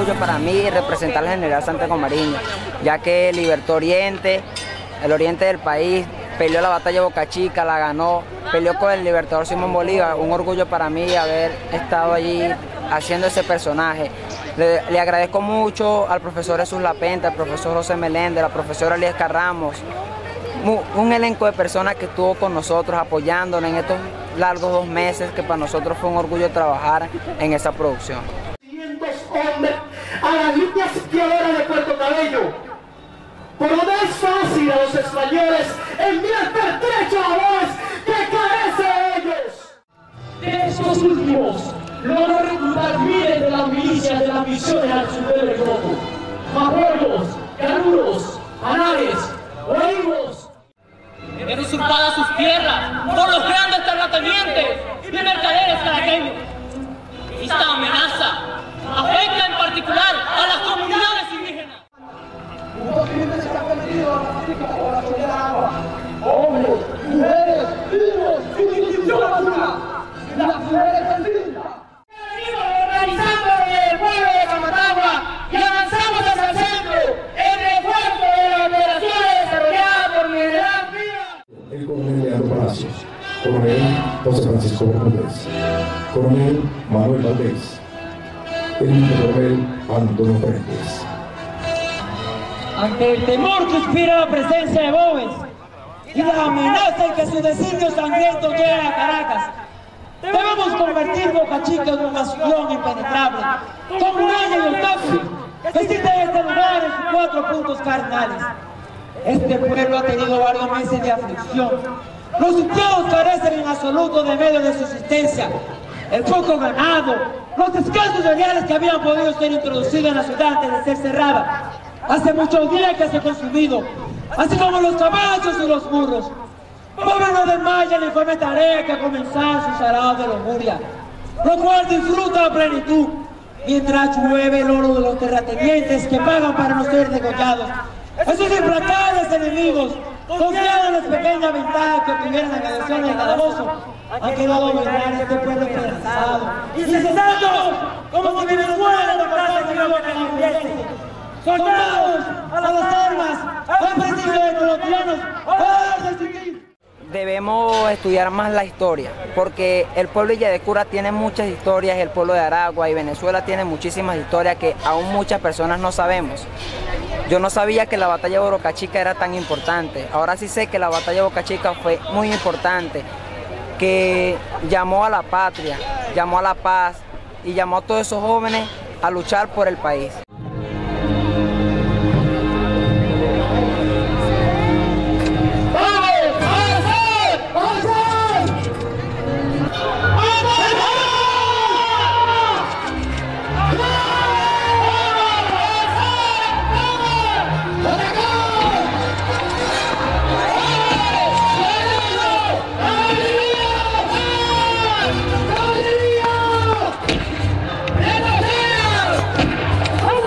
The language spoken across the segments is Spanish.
orgullo para mí representar al general Santiago Mariño, ya que libertó Oriente, el oriente del país, peleó la batalla de Boca Chica, la ganó, peleó con el libertador Simón Bolívar. Un orgullo para mí haber estado allí haciendo ese personaje. Le agradezco mucho al profesor Jesús Lapenta, al profesor José Meléndez, a la profesora Aliesca Ramos, un elenco de personas que estuvo con nosotros apoyándonos en estos largos 2 meses, que para nosotros fue un orgullo trabajar en esa producción. 500 hombres a las líneas izquierdas de Puerto Cabello. Pero no es fácil a los españoles enviar pertrechos a voz que carece de ellos. De estos últimos, logró reclutar miles de las milicias de las misiones al sur del Ecuador. Mapuelos, Canuros, Anares, Oigos. Eran usurpadas sus tierras por los grandes terratenientes y mercaderes caraqueños. Esta amenaza afecta en particular a las comunidades indígenas. Los crímenes que han cometido a la pacífica población del agua, hombres, mujeres, niños, sin distinción alguna, y las mujeres indígenas. Venimos organizando el pueblo de Camatagua y avanzamos hacia el centro, en refuerzo de las operaciones desarrolladas por mi general Díaz. El coronel Leandro Palacios, coronel José Francisco Bermúdez, coronel Manuel Valdés, el coronel Antonio Pérez. Ante el temor que inspira la presencia de Boves y la amenaza en que su designio sangriento llega a Caracas, debemos convertir Boca Chica en un bastión impenetrable, como un año y obstáculo que existe en este lugar en sus 4 puntos cardinales. Este pueblo ha tenido varios meses de aflicción. Los sitiados carecen en absoluto de medios de subsistencia. El poco ganado, los escasos cereales que habían podido ser introducidos en la ciudad antes de ser cerrada, hace muchos días que se ha consumido, así como los caballos y los burros. Pobre no desmaya la infame tarea que ha comenzado su sarao de lujuria, lo cual disfruta a plenitud, mientras llueve el oro de los terratenientes que pagan para no ser degollados. Esos implacables enemigos, confiados en las pequeñas ventajas que obtuvieron las elecciones de calabozo, han quedado a gobernar este pueblo esperanzado, incesandos como si Venezuela no pasase lo que nos hubiese. Soldados a las armas, al principio de colombianos, a resistir. Debemos estudiar más la historia, porque el pueblo de Yedecura tiene muchas historias, el pueblo de Aragua y Venezuela tiene muchísimas historias que aún muchas personas no sabemos. Yo no sabía que la batalla de Boca Chica era tan importante, ahora sí sé que la batalla de Boca Chica fue muy importante, que llamó a la patria, llamó a la paz y llamó a todos esos jóvenes a luchar por el país. ¡Vamos!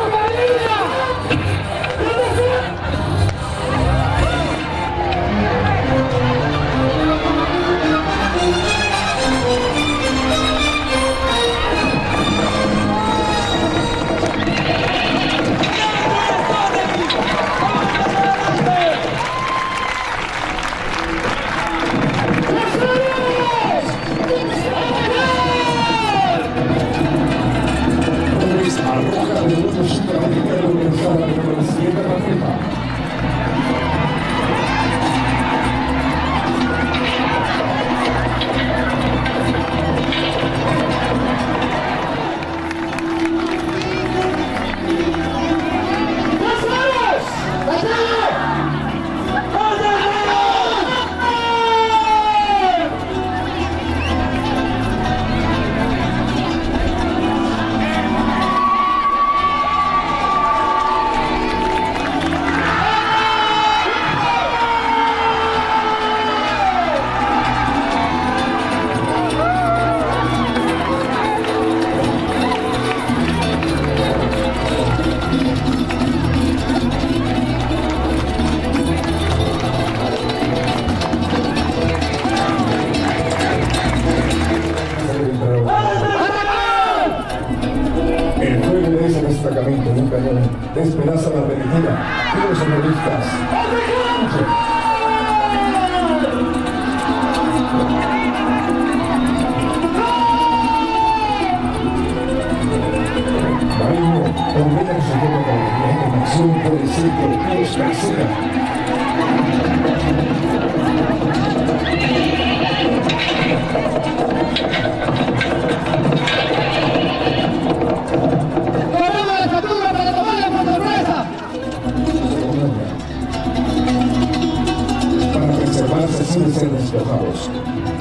sin ser despejados.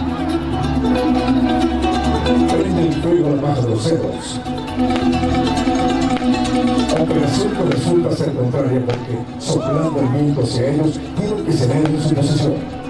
Prende el fuego a la baja de los cerros. Aunque el asunto resulta ser contrario porque, soplando el viento hacia ellos, tienen que ceder en su posición.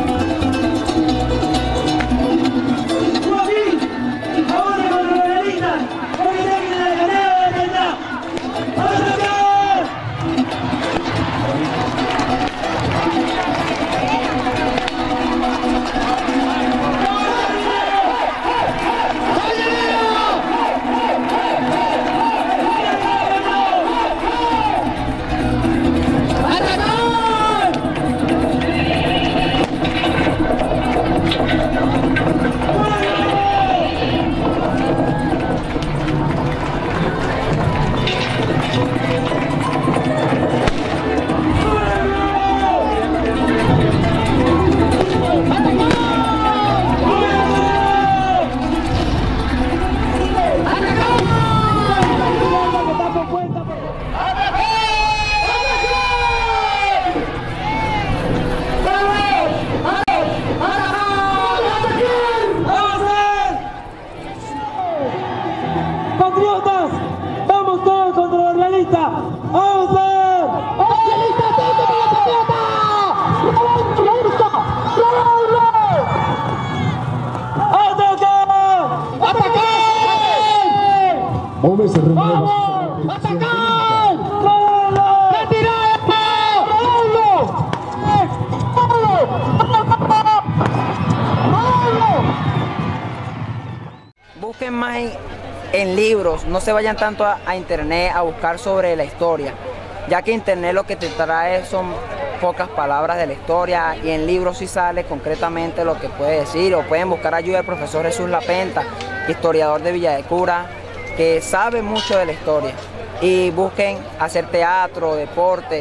Busquen más en libros, no se vayan tanto a internet a buscar sobre la historia, ya que internet lo que te trae son pocas palabras de la historia y en libros sí sale concretamente lo que puede decir, o pueden buscar ayuda del profesor Jesús Lapenta, historiador de Villa de Cura, que sabe mucho de la historia, y busquen hacer teatro, deporte,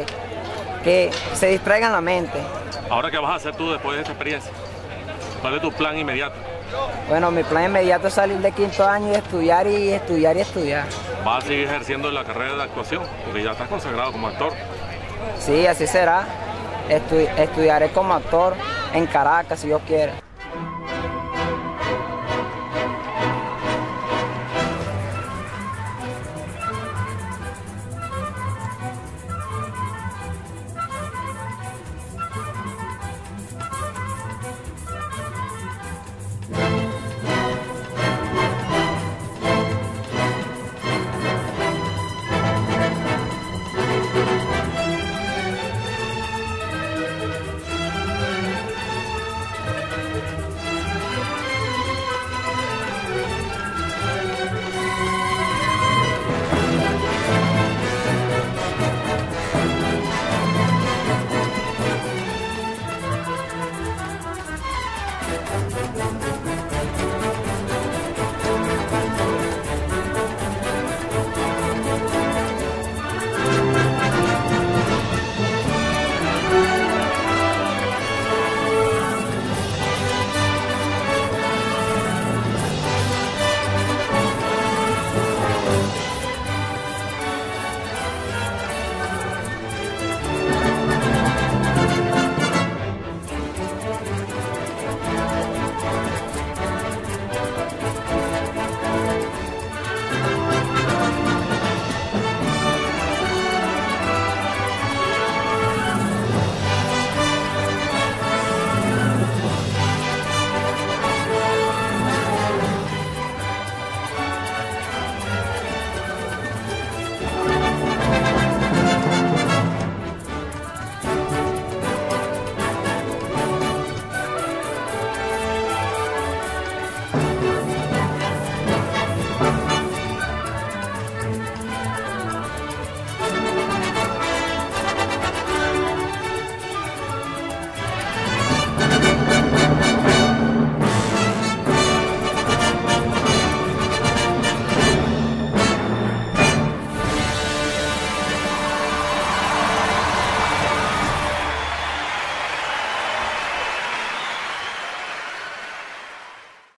que se distraigan la mente. Ahora, ¿qué vas a hacer tú después de esta experiencia? ¿Cuál es tu plan inmediato? Bueno, mi plan inmediato es salir de quinto año y estudiar y estudiar y estudiar. ¿Vas a seguir ejerciendo la carrera de actuación? Porque ya estás consagrado como actor. Sí, así será. Estudiaré como actor en Caracas, si Dios quiere.